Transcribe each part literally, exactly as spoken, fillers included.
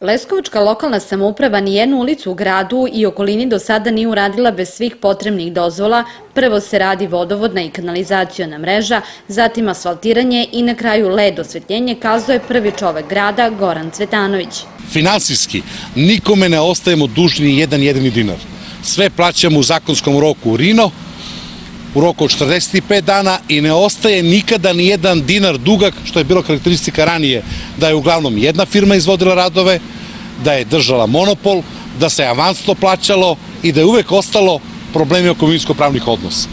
Leskovačka lokalna samouprava nijednu ulicu u gradu i okolini do sada nije uradila bez svih potrebnih dozvola. Prvo se radi vodovodna i kanalizaciona mreža, zatim asfaltiranje i na kraju led osvetljenje, kazao je prvi čovek grada Goran Cvetanović. Finansijski nikome ne ostajemo dužni jedan jedini dinar. Sve plaćamo u zakonskom roku u Rino, u roku od četrdeset pet dana i ne ostaje nikada ni jedan dinar dugak, što je bilo karakteristika ranije, da je uglavnom jedna firma izvodila radove, da je držala monopol, da se avansno plaćalo i da je uvek ostalo problemi oko imovinsko-pravnih odnosa.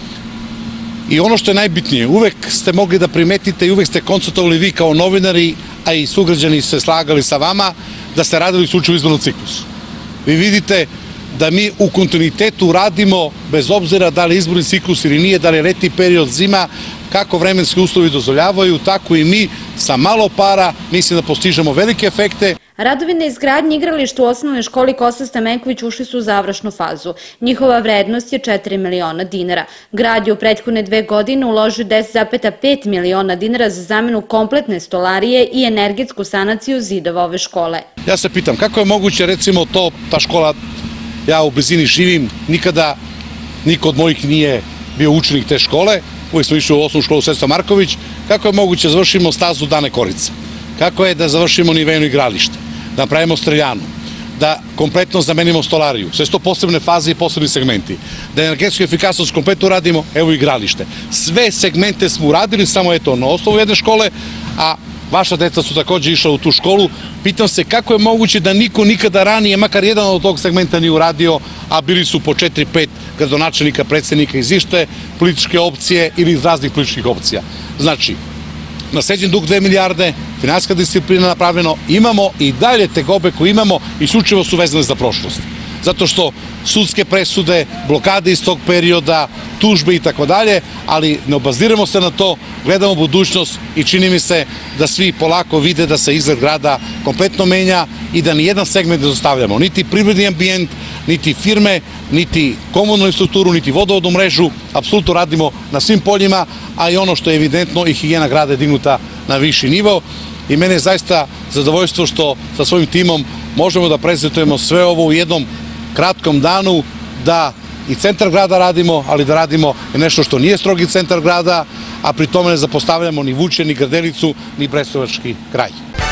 I ono što je najbitnije, uvek ste mogli da primetite i uvek ste konstatovali vi kao novinari, a i sugrađani se slagali sa vama, da ste radili isključivo u izbornom ciklusu. Vi vidite da mi u kontinuitetu radimo, bez obzira da li je izborni ciklus ili nije, da li je letnji period, zima, kako vremenski uslovi dozvoljavaju, tako i mi sa malo para mislim da postižemo velike efekte. Radovi na izgradnji igrališta u osnovnoj školi Kosta Stamenković ušli su u završnu fazu. Njihova vrednost je četiri miliona dinara. Grad je u prethodne dve godine uložio deset zarez pet miliona dinara za zamenu kompletne stolarije i energetsku sanaciju zidova ove škole. Ja se pitam kako je moguće, recimo to, ta škola, ja u blizini živim, nikada niko od mojih nije bio učenik te škole, uvijek smo išli u osnovnu školu Sestra Marković, kako je moguće da završimo stazu Dane Korica, kako je da završimo niveno igralište, da napravimo streljanu, da kompletno zamenimo stolariju, sve su to posebne faze i posebni segmenti, da energetsku efikasnost kompletno uradimo, evo igralište. Sve segmente smo uradili, samo eto na osnovu jedne škole, a vaša deca su također išla u tu školu. Pitam se kako je moguće da niko nikada ranije, makar jedan od tog segmenta nije uradio, a bili su po četiri pet gradonačelnika, predsednika iz iste političke opcije ili iz raznih političkih opcija. Znači, nasleđen dug dve milijarde, finansijska disciplina napravljeno, imamo i dalje tegobe koje imamo i isključivo su vezane za prošlost. Zato što sudske presude, blokade iz tog perioda, tužbe i tako dalje, ali ne obaziramo se na to, gledamo budućnost i čini mi se da svi polako vide da se izgled grada kompletno menja i da nijedan segment ne zostavljamo. Niti privredni ambijent, niti firme, niti komunalnu strukturu, niti vodovodnu mrežu, apsolutno radimo na svim poljima, a i ono što je evidentno i higijena grada je dignuta na viši nivo. I mene je zaista zadovoljstvo što sa svojim timom možemo da prezentujemo sve ovo u jednom kratkom danu, da i centar grada radimo, ali da radimo nešto što nije strogi centar grada, a pri tome ne zapostavljamo ni Vuče, ni Grdelicu, ni Brestovački kraj.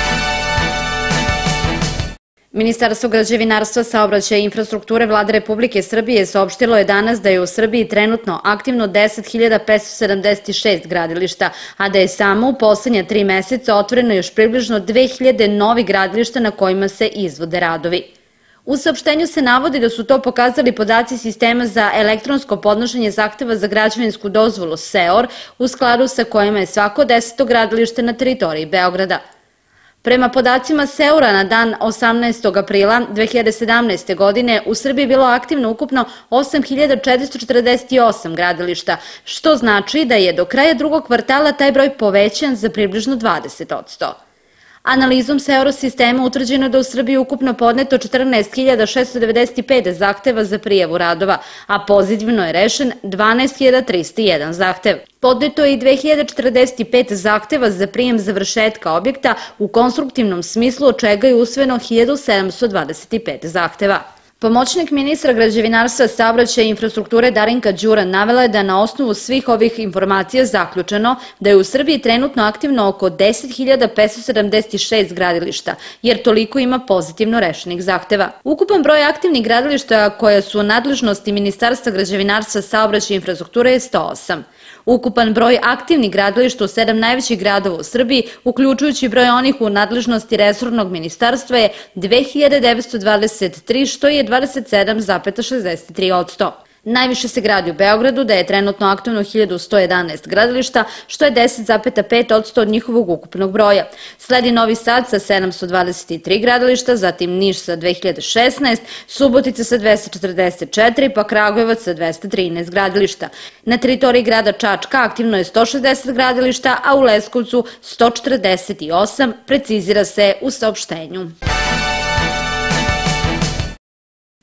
Ministarstvo građevinarstva, saobraćaja i infrastrukture Vlade Republike Srbije saopštilo je danas da je u Srbiji trenutno aktivno deset hiljada petsto sedamdeset šest gradilišta, a da je samo u poslednja tri meseca otvoreno još približno dve hiljade novih gradilišta na kojima se izvode radovi. U saopštenju se navodi da su to pokazali podaci sistema za elektronsko podnošenje zahteva za građevinsku dozvolu S E O R, u skladu sa kojima je svako deseto gradilište na teritoriji Beograda. Prema podacima S E O R-a na dan osamnaestog aprila dve hiljade sedamnaeste. godine u Srbiji je bilo aktivno ukupno osam hiljada četiristo četrdeset osam gradilišta, što znači da je do kraja drugog kvartala taj broj povećan za približno dvadeset posto. Analizom S E O R sistema utvrđeno da u Srbiji ukupno podneto četrnaest hiljada šesto devedeset pet zahteva za prijavu radova, a pozitivno je rešen dvanaest hiljada trista jedan zahtev. Podneto je i dve hiljade četrdeset pet zahteva za prijem završetka objekta u konstruktivnom smislu, od čega je usvojeno hiljadu sedamsto dvadeset pet zahteva. Pomoćnik ministra građevinarstva, saobraćaja i infrastrukture Darinka Đuran navela je da na osnovu svih ovih informacija zaključeno da je u Srbiji trenutno aktivno oko deset hiljada petsto sedamdeset šest gradilišta, jer toliko ima pozitivno rešenih zahteva. Ukupan broj aktivnih gradilišta koja su u nadležnosti Ministarstva građevinarstva, saobraćaja i infrastrukture je sto osam. Ukupan broj aktivnih gradilišta u sedam najvećih gradova u Srbiji, uključujući broj onih u nadležnosti resornog ministarstva, je dve hiljade devetsto dvadeset tri, što je dvadeset sedam zarez šezdeset tri posto. Najviše se gradi u Beogradu, da je trenutno aktivno hiljadu sto jedanaest gradilišta, što je deset zarez pet posto od njihovog ukupnog broja. Sledi Novi Sad sa sedamsto dvadeset tri gradilišta, zatim Niš sa dve hiljade šesnaest, Subotica sa dvesta četrdeset četiri, pa Kragujevac sa dvesta trinaest gradilišta. Na teritoriji grada Čačka aktivno je sto šezdeset gradilišta, a u Leskovcu sto četrdeset osam, precizira se u saopštenju.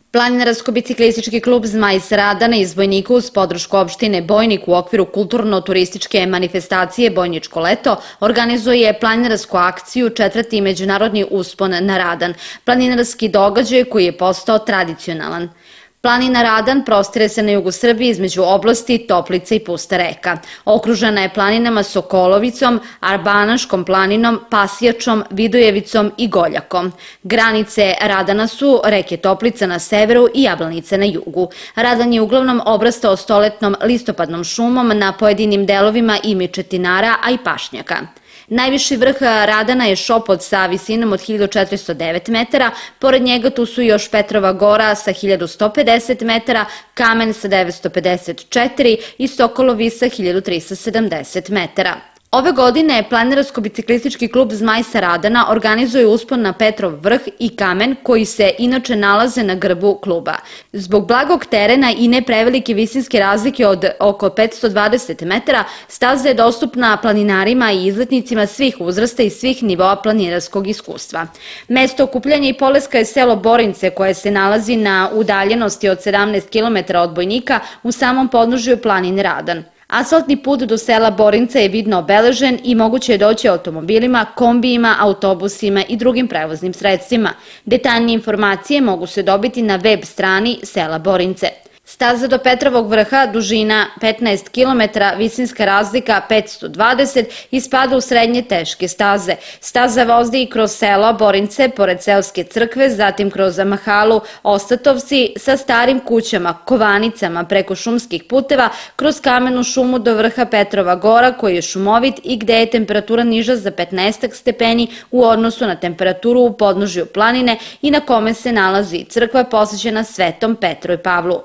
Planinarsko-biciklistički klub Zmaj sa Radana iz Bojnika uz podršku opštine Bojnik u okviru kulturno-turističke manifestacije Bojničko leto organizuje planinarsku akciju Četvrti međunarodni uspon na Radan, planinarski događaj koji je postao tradicionalan. Planina Radan prostire se na jugu Srbije između oblasti Toplica i Pusta Reka. Okružena je planinama Sokolovicom, Arbanaškom planinom, Pasijačom, Vidojevicom i Goljakom. Granice Radana su reke Toplica na severu i Jablanica na jugu. Radan je uglavnom obrastao stoletnom listopadnom šumom na pojedinim delovima i mičetinara, a i pašnjaka. Najviši vrh Radana je Šopot sa visinom od hiljadu četiristo devet metara, pored njega tu su još Petrova gora sa hiljadu sto pedeset metara, Kamen sa devetsto pedeset četiri i Sokolovi sa hiljadu trista sedamdeset metara. Ove godine Planinarsko-biciklistički klub Zmaj sa Radana organizuje uspon na Petrov vrh i Kamen koji se inače nalaze na grbu kluba. Zbog blagog terena i ne prevelike visinske razlike od oko petsto dvadeset metara, staza je dostupna planinarima i izletnicima svih uzrasta i svih nivoa planinarskog iskustva. Mesto okupljanja i poleska je selo Borince koje se nalazi na udaljenosti od sedamnaest kilometara od Bojnika u samom podnožju planine Radan. Asfaltni put do sela Borinca je vidno obeležen i moguće je doći automobilima, kombijima, autobusima i drugim prevoznim sredstvima. Detaljnije informacije mogu se dobiti na web strani sela Borince. Staza do Petrovog vrha, dužina petnaest kilometara, visinska razlika petsto dvadeset i spada u srednje teške staze. Staza vozi kroz selo Borince, pored seoske crkve, zatim kroz Mahalu, Ostatovci, sa starim kućama, kovanicama, preko šumskih puteva, kroz kamenu šumu do vrha Petrova gora, koji je šumovit i gde je temperatura niža za petnaest stepeni u odnosu na temperaturu u podnožju planine i na kome se nalazi crkva posvećena Svetom Petru i Pavlu.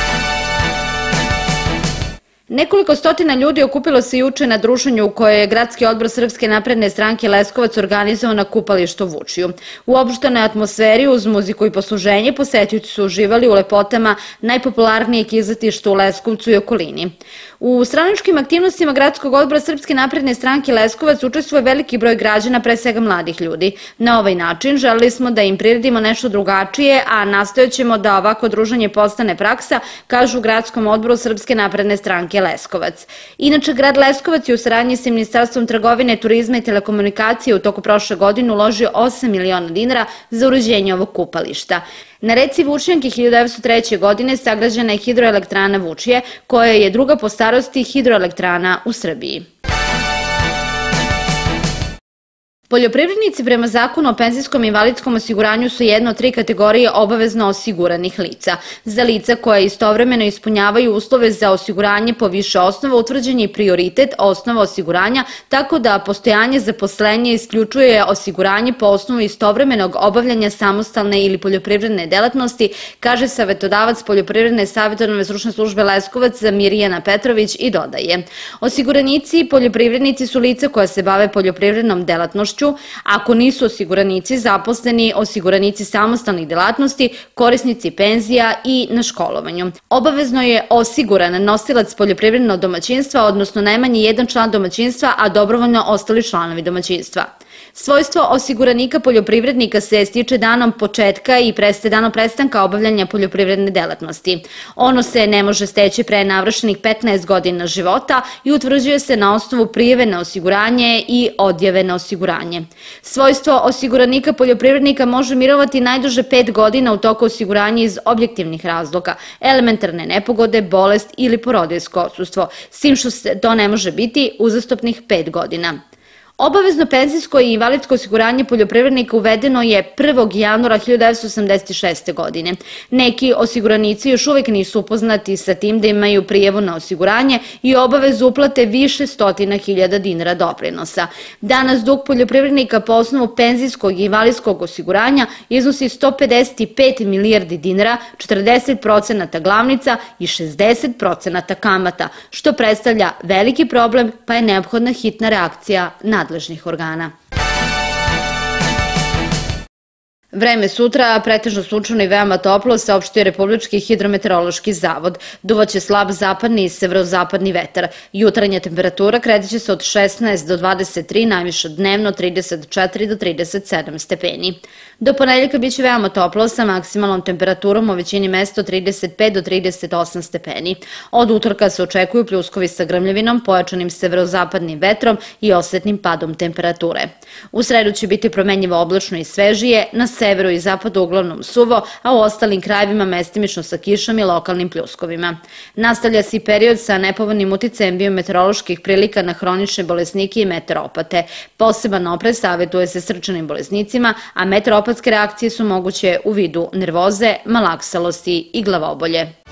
Nekoliko stotina ljudi okupilo se juče na druženju u kojoj je Gradski odbor Srpske napredne stranke Leskovac organizovao na kupalištu Vučiju. U opuštenoj atmosferi uz muziku i posluženje posetioci su uživali u lepotama najpopularnijeg izletišta u Leskovcu i okolini. U stranačkim aktivnostima Gradskog odbora Srpske napredne stranke Leskovac učestvuje veliki broj građana, pre svega mladih ljudi. Na ovaj način želeli smo da im priredimo nešto drugačije, a nastojaćemo da ovako druženje postane praksa, kažu u Gradskom odboru Srpske napredne stranke Leskovac. Inače, grad Leskovac je u saradnji sa Ministarstvom trgovine, turizma i telekomunikacije u toku prošle godine uložio osam miliona dinara za uređenje ovog kupališta. Na reci Vučjanki hiljadu devetsto treće. godine sagrađena je hidroelektrana Vučije, koja je druga po starosti hidroelektrana u Srbiji. Poljoprivrednici prema Zakonu o penzijskom i invalidskom osiguranju su jedna od tri kategorije obavezno osiguranih lica. Za lica koja istovremeno ispunjavaju uslove za osiguranje po više osnova utvrđen je prioritet osnova osiguranja, tako da postojanje zaposlenja isključuje osiguranje po osnovu istovremenog obavljanja samostalne ili poljoprivredne delatnosti, kaže savetodavac Poljoprivredne savetodavne stručne službe Leskovac Mirjana Petrović i dodaje. Osiguranici i poljoprivrednici su lica koja se bave poljoprivrednom delatnošću. Ako nisu osiguranici zaposleni, osiguranici samostalnih delatnosti, korisnici penzija i na školovanju. Obavezno je osiguran nosilac poljoprivrednog domaćinstva, odnosno najmanje jedan član domaćinstva, a dobrovoljno ostali članovi domaćinstva. Svojstvo osiguranika poljoprivrednika se stiče danom početka i prestaje danom prestanka obavljanja poljoprivredne delatnosti. Ono se ne može steći pre navršenih petnaest godina života i utvrđuje se na osnovu prijave na osiguranje i odjave na osiguranje. Svojstvo osiguranika poljoprivrednika može mirovati najduže pet godina u toku osiguranja iz objektivnih razloga, elementarne nepogode, bolest ili porodiljsko odsustvo, s tim što to ne može biti uzastopnih pet godina. Obavezno penzijsko i invalidsko osiguranje poljoprivrednika uvedeno je prvog januara hiljadu devetsto osamdeset šeste. godine. Neki osiguranici još uvek nisu upoznati sa tim da imaju prijavu na osiguranje i obavezu uplate više stotina hiljada dinara doprinosa. Danas dug poljoprivrednika po osnovu penzijskog i invalidskog osiguranja iznosi sto pedeset pet milijardi dinara, četrdeset procenata glavnica i šezdeset procenata kamata, što predstavlja veliki problem, pa je neophodna hitna reakcija na nadležnih organa. Vreme sutra pretežno sunčano i veoma toplo, saopštio je Republički hidrometeorološki zavod. Duvaće slab zapadni i severozapadni vetar. Jutarnja temperatura kreće se od šesnaest do dvadeset tri, najviše dnevno trideset četiri do trideset sedam stepeni. Do ponedeljka biće veoma toplo sa maksimalnom temperaturom u većini mesta od trideset pet do trideset osam stepeni. Od utorka se očekuju pljuskovi sa grmljavinom, pojačanim severozapadnim vetrom i osetnim padom temperature. U sredu će biti promenljivo oblačno i svežije, na severu i zapadu uglavnom suvo, a u ostalim krajevima mestimično sa kišom i lokalnim pljuskovima. Nastavlja se i period sa nepovoljnim uticajem biometeoroloških prilika na hronične bolesnike i meteoropate. Poseban oprez savjetuje se srčanim bolesnicima, a meteoropatske reakcije su moguće u vidu nervoze, malaksalosti i glavobolje.